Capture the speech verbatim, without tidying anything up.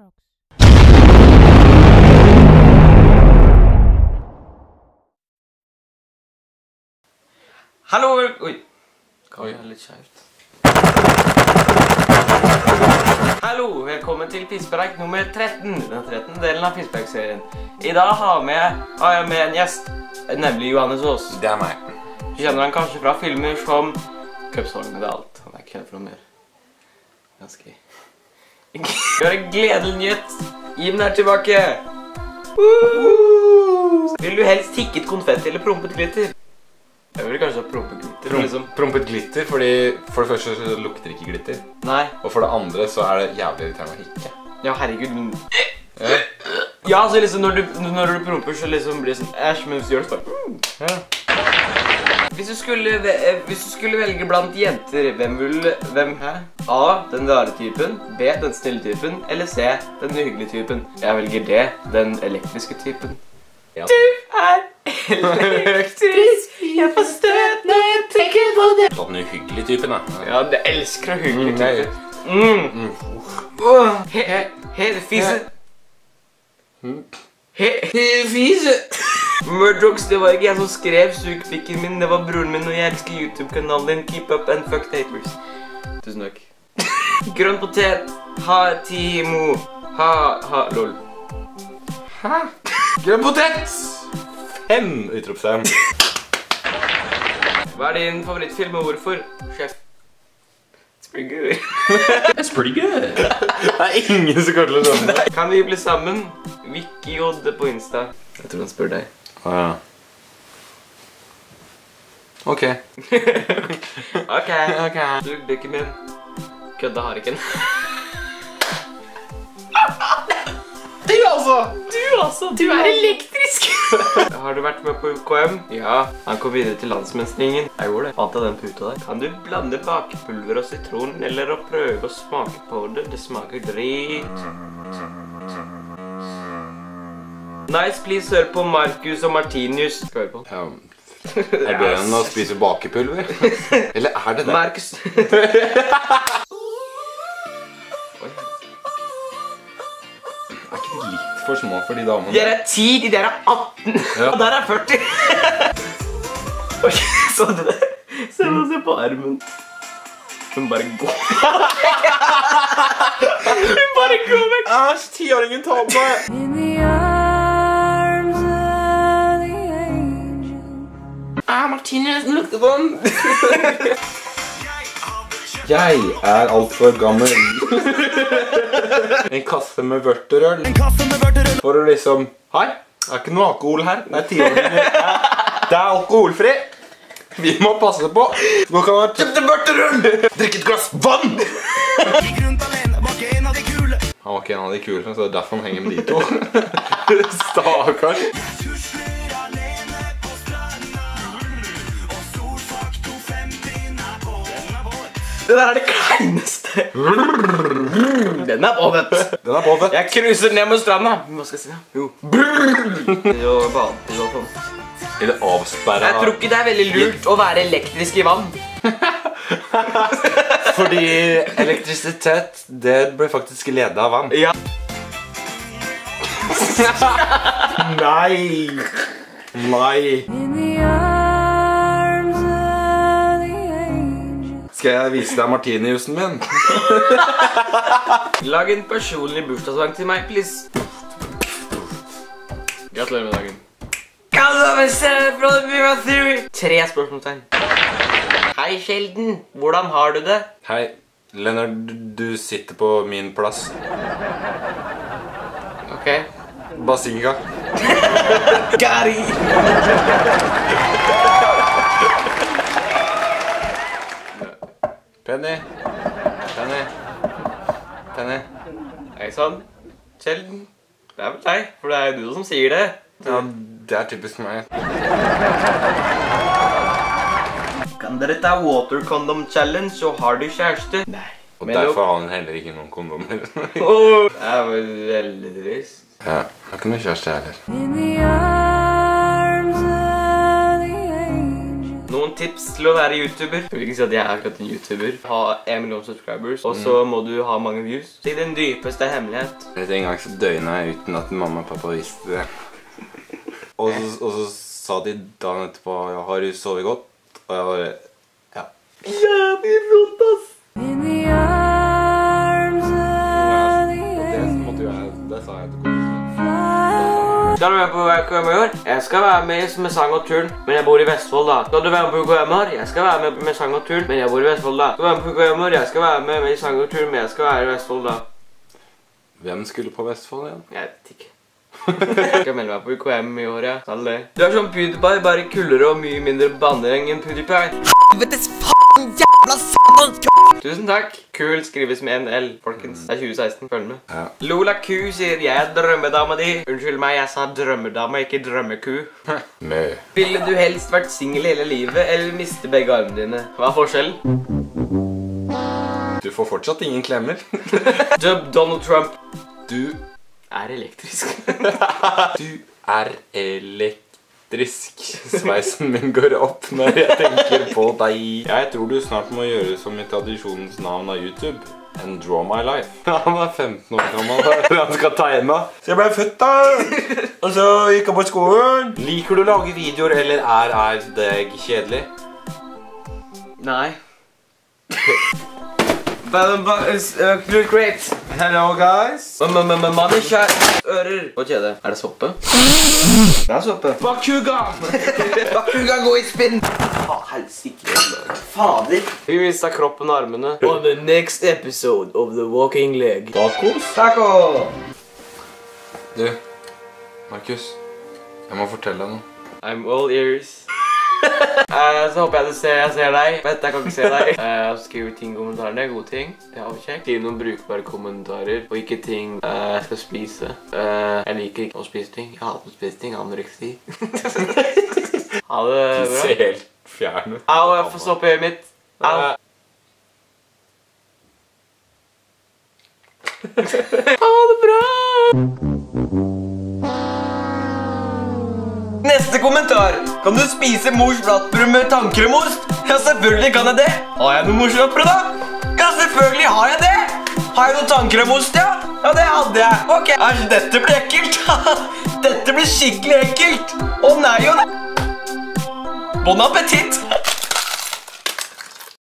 jokes. Hallo, vel... Oi. Oi, det er litt skjevt. Hallo, velkommen til Pisspreik nummer tretten. Den trettende delen av Pisspreik-serien. I dag har, med, har jeg med en gjest, nemlig Johannes Aas. Det er meg. Du kjenner han kanskje fra filmer som Cupstorm med alt. Han er ikke kjent for noe mer. Ganske. Vi har en gledelig nyhet. Jim er tilbake. Woo! Vil du helst tikket konfetti eller prompet glitter? Jeg vil kanskje ha prompet glitter. Prom liksom. Prompet glitter, fordi for det første så lukter ikke glitter. Nei. Og for det andre så er det jævlig irriterende å hikke. Ja, herregud. Ja. Ja, så liksom når du, når du promper så liksom blir det sånn æsj, mens du gjør det bare mm. Ja. Hvis du, skulle, hvis du skulle velge blant jenter, hvem vil, hvem, hæ? A, den rare typen, B, den snille typen, eller C, den uhyggelige typen. Jeg velger D, den elektriske typen. Ja. Du er elektrisk, jeg får støt når jeg tenker på det. Sånn den uhyggelige typen, da. Ja, jeg elsker uhyggelig Mm, typen. Mm. Mm. Åh, he, he, he, fise. He, he, fise. Murdochs, det var ikke jeg som skrev sugpikken min, det var broren min, og jeg elsker YouTube-kanalen din. Keep up and fuck haters. Tusen takk. Grønn potet, ha, timo, ha, ha, lol. Hæ? Grønn potet! Fem utropstegn. Hva er din favorittfilm, og hvorfor? Sjef. It's pretty good. It's pretty good. Det er ingen som kommer til å skjønne det. Kan vi bli sammen? Vicky Odde på Insta. Jeg tror han spør deg. Å ja. Ok. Ok. Ok. Du, bykken min. Kødda har ikke en. Du altså! Du altså! Du er elektrisk! Har du vært med på U K M? Ja. Han kom videre til landsmestringen. Jeg gjorde det. Fant jeg den puta der? Kan du blande bakepulver og sitron, eller å prøve å smake på det? Det smaker drit. Nice, please, hør på Marcus og Martinius. Skal høre på den. Ja. Er det en å spise bakepulver? Eller er det det? Marcus. Er ikke de litt for små for de damene? De der er ti, de der er atten, Ja. og der er førti. Ok, så du det? Se på, se på armen. Hun bare går. Hun bare går vekk. Æsj, tiåringen tar på meg! In the arms of the angel. Ah, Martinez, lukter på den. Jeg er alt for gammel. En kasse med vørterøl. For å liksom... Hei, det er ikke noe alkohol her. Det er tiåringer. Det er alkoholfri. Vi må passe på. Nå kan jeg kjøpte vørterøl. Drikke et glass vann. Han var ikke en av de kule, så det er derfor han henger med de to. Stakkars. Det der er det kleineste. Den er på, vet du. Den er på, vet du. Jeg cruiser ned mot stranda. Hva skal jeg si? Jo. Jo, bad. Jo, sånn. Eller avsperret. Jeg tror ikke det er veldig lurt å være elektrisk i vann. Fordi elektrisitet, det ble faktisk ledet av vann. Ja. Nei. Nei. In the arms of the angel. Skal jeg vise deg Martiniusen min? Lag en personlig bursdagssang til meg, please. Gratulerer med dagen. Kan du være stedet fra The Big Bang Theory? Tre spørsmålstegn. Hei, Sheldon. Hvordan har du det? Hei, Leonard, du sitter på min plass. Ok. Bare syng en gang. Gary! Penny. Penny. Penny. Hei sann. Sheldon. Det er vel deg, for det er jo du som sier det. Ja, det er typisk meg. Kan dere ta water condom challenge, så har du kjæreste? Nei. Og derfor har han heller ikke noen kondomer. Åh, det er vel veldig trist. Ja, jeg har ikke noen kjæreste heller. In the arms of the angel. Noen tips til å være YouTuber. Jeg vil ikke si at jeg er akkurat en YouTuber. Ha en million subscribers, og så må du ha mange views. Si din dypeste hemmelighet. En gang så døgnet jeg uten at mamma og pappa visste det. Og så, og så sa de dagen etterpå, jeg har du sovet godt? Og jeg bare, ja. Jævlig flott, ass! In the arms of the Det måtte jo jeg, det sa jeg til kompisen. Skal du være på K M i år? Jeg skal være med med sang og turn, men jeg bor i Vestfold da. Skal du være med på K M i år? Jeg skal være med med sang og turn, men jeg bor i Vestfold da. Skal du være med på K M i år? Jeg skal være med med sang og turn, men jeg skal være i Vestfold da. Hvem skulle på Vestfold igjen? Jeg vet ikke. Jeg skal melde meg på K M i år, ja. Skal det. Du er som PewDiePie, bare kullere og mye mindre bannereng enn PewDiePie. Helvetes faen, jævla satan! Tusen takk. Kul skrives med en L, folkens. Det er tjue seksten, følg med. Ja. Lola Q sier, jeg er drømmedama di. Unnskyld meg, jeg sa drømmedama, ikke drømmeku. Mø. Ville du helst vært single hele livet, eller miste begge armene dine? Hva er forskjellen? Du får fortsatt ingen klemmer. Dub Donald Trump. Du Er elektrisk. Du er elektrisk. Sveisen min går opp når jeg tenker på deg. Jeg tror du snart må gjøre som i tradisjonens navn av YouTube. And draw my life. Han er femten år gammel der. Han skal tegne. Så jeg ble født da. Og så gikk jeg på skolen. Liker du å lage videoer, eller er, er det kjedelig? Nei. Great. Hello guys. Mann i kjært ører. Hva kjede? Er det soppe? Det er soppe. Bakuga. Bakuga, gå i spinn. Faen, helsike. Fader. Vi mistet kroppen og armene. On the next episode of The Walking Leg. Tacos. Taco. Du, Markus. Jeg må fortelle deg noe. I'm all ears. uh, så håper jeg du ser, jeg ser deg. Vet, jeg kan ikke se deg. Uh, skriv ting i kommentarene, gode ting. Det har vi kjekt. Skriv noen brukbare kommentarer, og ikke ting uh, jeg skal spise. Uh, jeg liker ikke å spise ting. Jeg hater å spise ting, anoreksi. Ha det bra. Du ser helt fjern ut. Au, jeg får stoppe øyet mitt. Au. Ha det bra. Neste kommentar. Kan du spise mors flatbrød med tannkremmost? Ja, selvfølgelig kan jeg det. Har jeg noe mors flatbrød da? Ja, selvfølgelig har jeg det. Har jeg noe tannkremost, ja? Ja, det hadde jeg. Ok, æsj, dette blir ekkelt. Dette blir skikkelig ekkelt. Å nei, å nei. Bon appétit.